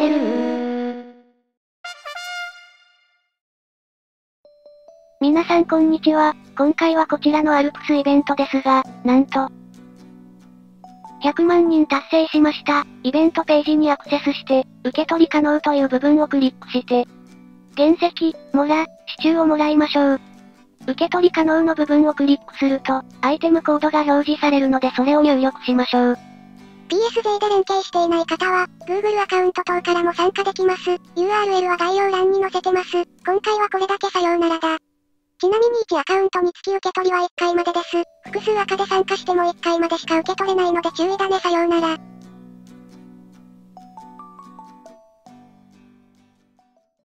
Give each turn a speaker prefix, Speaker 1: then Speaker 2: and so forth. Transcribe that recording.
Speaker 1: ネル。皆さんこんにちは。今回はこちらのアルプスイベントですが、なんと、100万人達成しました。イベントページにアクセスして、受け取り可能という部分をクリックして、原石、モラ、支柱をもらいましょう。受け取り可能の部分をクリックすると、アイテムコードが表示されるのでそれを入力しましょう。
Speaker 2: PSJ で連携していない方は、Google アカウント等からも参加できます。URL は概要欄に載せてます。今回はこれだけさようならだ。ちなみに1アカウントにつき受け取りは1回までです。複数赤で参加しても1回までしか受け取れないので注意だねさようなら。